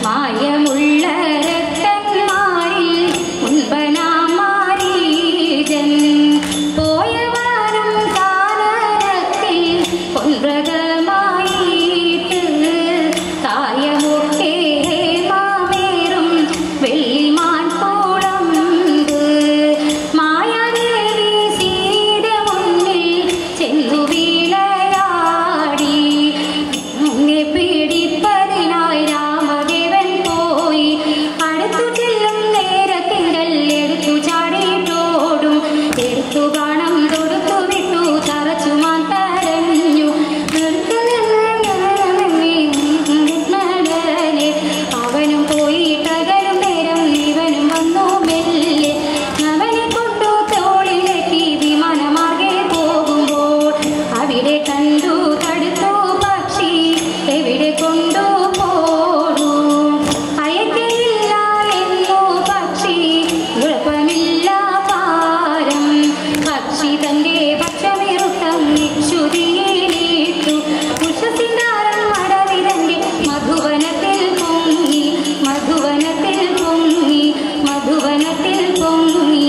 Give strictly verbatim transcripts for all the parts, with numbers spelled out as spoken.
മായമുള്ള രക്തന്മാരിൽ മുൻപനാമാരീജൻ പോയവരും കാനനത്തിൽ പൊൻമൃഗമായിട്ട് കായമൊക്കെ മാമേറും വെള്ളിമാൻ പോളമ്പ് മായാദേവി സീത മുന്നിൽ ചെന്നു വീളയാടി അങ്ങെ പീഡിപ്പതിനായി രാമദേവൻ പോയി അടുത്തു ചെല്ലും നേരത്തിങ്കൽ എടുത്തു ചാടിയിട്ടോടും എടുത്തു ബാണം തൊടുത്തു വിട്ടു തറച്ചുമാൻ തരഞ്ഞു അവനും പോയിട്ടകലും നേരം ഇവനും വന്നു മെല്ലെ അവനെ കൊണ്ടു തോളിലെത്തി വിമാനമാകെ പോകുമ്പോൾ അവിടെ കണ്ടു തടുത്തു പക്ഷി എവിടെ കൊണ്ടു പോടൂ അയക്കയില്ല എന്നോ പക്ഷി കുഴപ്പമില്ല പാരം പക്ഷി തന്റെ പക്ഷമിറുക്കം നിക്ഷുതിയിലിട്ടു ഉഷസിന്താരൻ മടവിതന്റെ മധുവനത്തിൽ പൊങ്ങി മധുവനത്തിൽ പൊങ്ങി മധുവനത്തിൽ പൊങ്ങി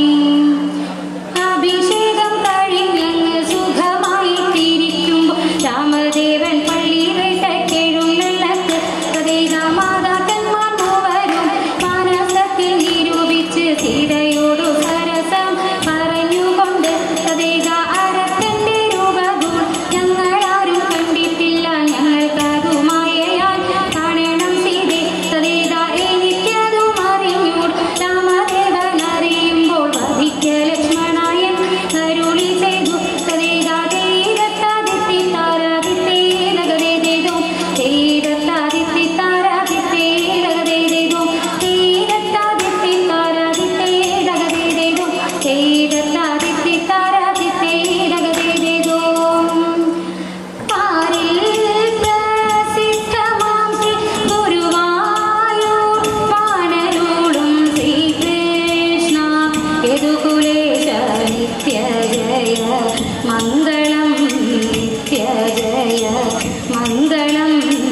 അഭിഷേകം കഴിഞ്ഞങ്ങ് സുഖമായി തിരിക്കുമ്പോൾ രാമദേവൻ പള്ളി വേട്ടക്കെഴുന്നള്ളത്ത് മാതാക്കന്മാർ മൂവരും മാനസത്തിൽ നിരൂപിച്ച് സീതയോടു സരസം പറഞ്ഞുകൊണ്ട് സദേക അരക്കന്റെ രൂപഗുൺ ഞങ്ങളാരും കണ്ടിട്ടില്ല ഞങ്ങൾക്കതുമായാൽ കാണണം സീതെ സദേക എനിക്കതും അറിഞ്ഞൂട് രാമദേവൻ അറിയുമ്പോൾ വധിക്ക ലക്ഷ്മണായൻ കരുളി ചെയ്തു സദേക തേരത്താദിത്തി താരാദിത്തേ നഗതേ ചെയ്തു തേരത്താദിത്തി താരാദിത്തേ നഗതേ ചെയ്തു തേരത്താദിത്തി താരാദിത്തേ നഗതേ ചെയ്തു തേരത്താദിത്തി താരാദിത്തേ നഗതേ ചെയ്തു പാരിൽ പ്രസിദ്ധമാം ശ്രീ ഗുരുവായൂർ വാണരുളും ശ്രീകൃഷ്ണ യദുകുലേശ നിത്യ ജയ മംഗളം നിത്യ ജയ മംഗളം